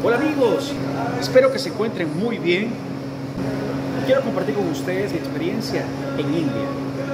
Hola amigos, espero que se encuentren muy bien. Quiero compartir con ustedes mi experiencia en India.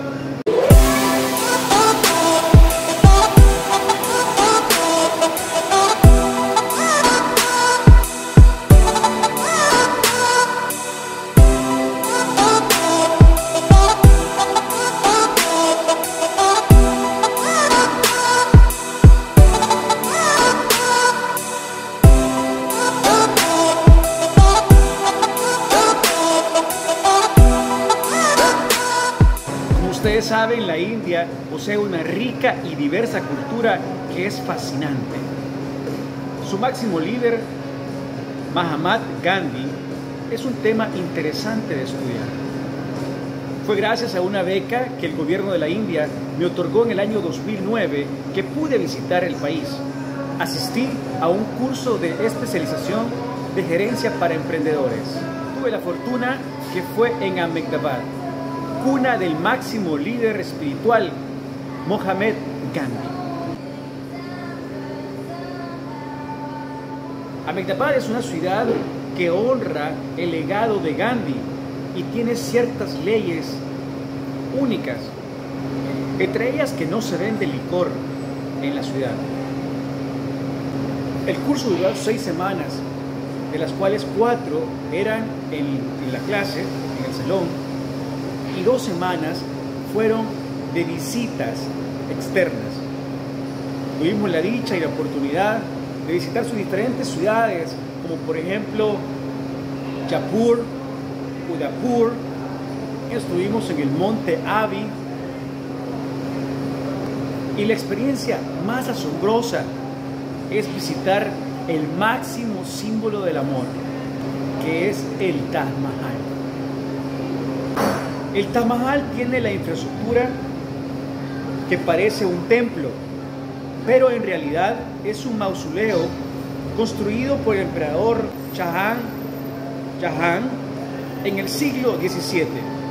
Ustedes saben, la India posee una rica y diversa cultura que es fascinante. Su máximo líder, Mahatma Gandhi, es un tema interesante de estudiar. Fue gracias a una beca que el gobierno de la India me otorgó en el año 2009 que pude visitar el país. Asistí a un curso de especialización de gerencia para emprendedores. Tuve la fortuna que fue en Ahmedabad, cuna del máximo líder espiritual, Mahatma Gandhi. Ahmedabad es una ciudad que honra el legado de Gandhi y tiene ciertas leyes únicas, entre ellas que no se vende licor en la ciudad. El curso duró 6 semanas, de las cuales 4 eran en la clase, en el salón, y 2 semanas fueron de visitas externas. Tuvimos la dicha y la oportunidad de visitar sus diferentes ciudades, como por ejemplo Jaipur, Udaipur. Estuvimos en el monte Avi, y la experiencia más asombrosa es visitar el máximo símbolo del amor, que es el Taj Mahal. El Taj Mahal tiene la infraestructura que parece un templo, pero en realidad es un mausoleo construido por el emperador Shah Jahan en el siglo XVII.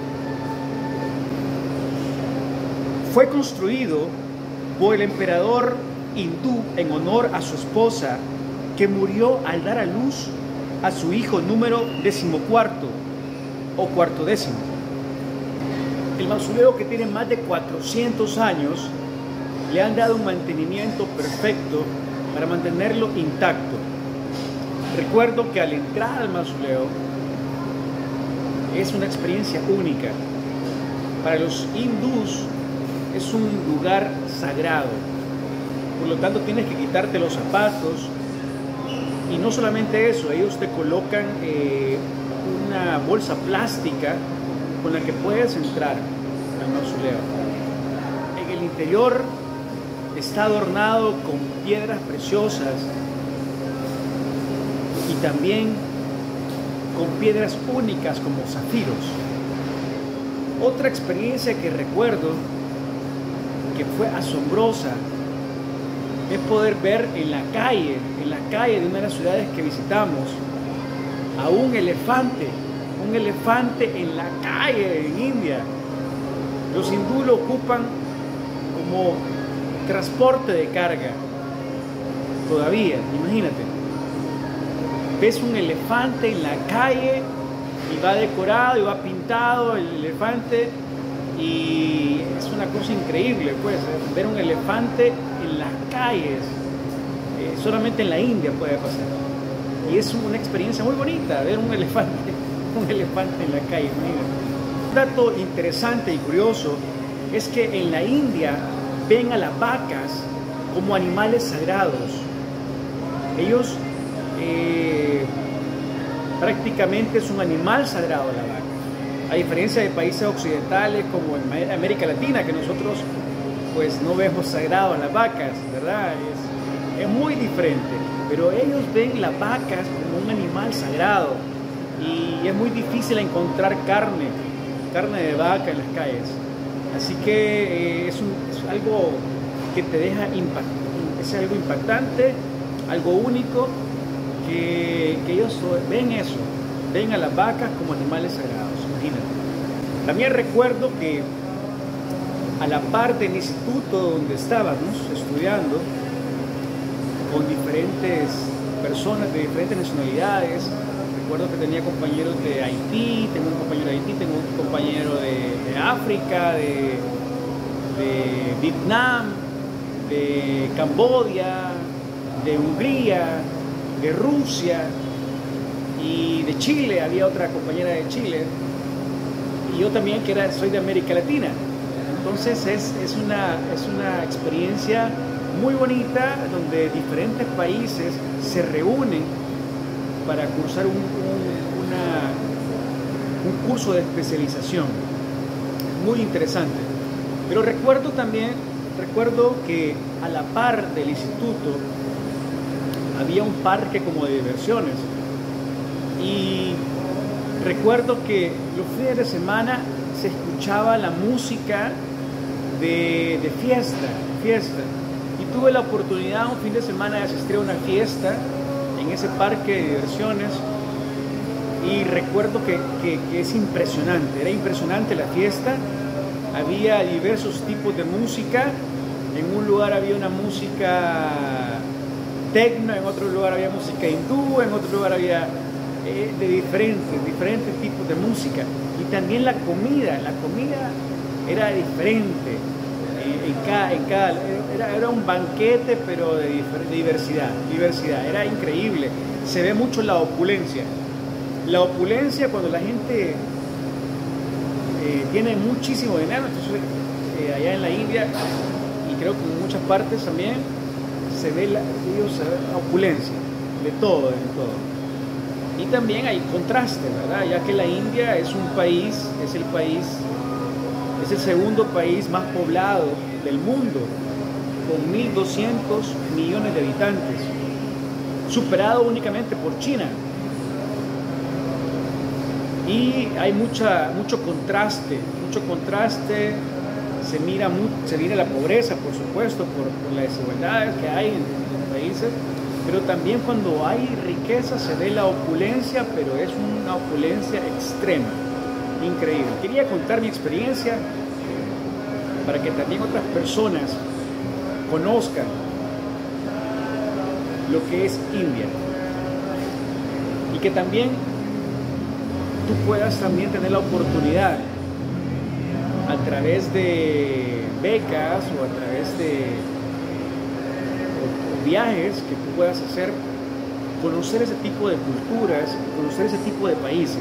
Fue construido por el emperador hindú en honor a su esposa, que murió al dar a luz a su hijo número 14 o 14º. El mausoleo, que tiene más de 400 años, le han dado un mantenimiento perfecto para mantenerlo intacto. Recuerdo que al entrar al mausoleo es una experiencia única. Para los hindús es un lugar sagrado, por lo tanto tienes que quitarte los zapatos, y no solamente eso, ellos te colocan una bolsa plástica con la que puedes entrar al mausoleo. En el interior está adornado con piedras preciosas y también con piedras únicas como zafiros. Otra experiencia que recuerdo que fue asombrosa es poder ver en la calle de una de las ciudades que visitamos, a un elefante en la calle en India. Los hindúes lo ocupan como transporte de carga todavía, imagínate. Ves un elefante en la calle y va decorado y va pintado el elefante, y es una cosa increíble, pues, ver un elefante en las calles. Solamente en la India puede pasar, y es una experiencia muy bonita ver un elefante en la calle. Un dato interesante y curioso es que en la India ven a las vacas como animales sagrados. Ellos prácticamente es un animal sagrado la vaca, a diferencia de países occidentales como en América Latina, que nosotros pues no vemos sagrado a las vacas, ¿verdad? Es muy diferente, pero ellos ven las vacas como un animal sagrado, y es muy difícil encontrar carne de vaca en las calles. Así que es algo que te deja es algo impactante, algo único, que ellos ven eso, ven a las vacas como animales sagrados, imagínate. También recuerdo que a la par del instituto donde estábamos estudiando, con diferentes personas de diferentes nacionalidades. Recuerdo que tenía compañeros de Haití, tengo un compañero de Haití, tengo un compañero de África, de Vietnam, de Camboya, de Hungría, de Rusia y de Chile. Había otra compañera de Chile y yo también soy de América Latina. Entonces es una experiencia muy bonita donde diferentes países se reúnen para cursar un curso de especialización. Muy interesante. Pero recuerdo que a la par del instituto había un parque como de diversiones. Y recuerdo que los fines de semana se escuchaba la música de fiesta. Y tuve la oportunidad un fin de semana de asistir a una fiesta en ese parque de diversiones. Y recuerdo que es impresionante, era impresionante la fiesta. Había diversos tipos de música. En un lugar había una música techno, en otro lugar había música hindú, en otro lugar había de diferentes tipos de música. Y también la comida era diferente. Era un banquete, pero de diversidad, era increíble. Se ve mucho la opulencia cuando la gente tiene muchísimo dinero. Entonces allá en la India, y creo que en muchas partes también, se ve la opulencia de todo. Y también hay contraste, ¿verdad? Ya que la India es el segundo país más poblado del mundo, con 1.200 millones de habitantes, superado únicamente por China. Y hay mucho contraste, se mira la pobreza, por supuesto, por las desigualdades que hay en los países, pero también cuando hay riqueza se ve la opulencia, pero es una opulencia extrema, increíble. Quería contar mi experiencia para que también otras personas conozcan lo que es India y que también tú puedas también tener la oportunidad a través de becas o a través de viajes que tú puedas hacer, conocer ese tipo de culturas, conocer ese tipo de países.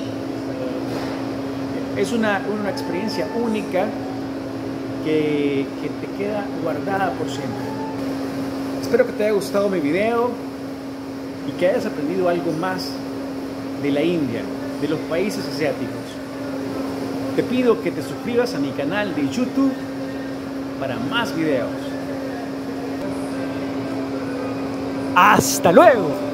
Es una experiencia única que te queda guardada por siempre. Espero que te haya gustado mi video y que hayas aprendido algo más de la India, de los países asiáticos. Te pido que te suscribas a mi canal de YouTube para más videos. ¡Hasta luego!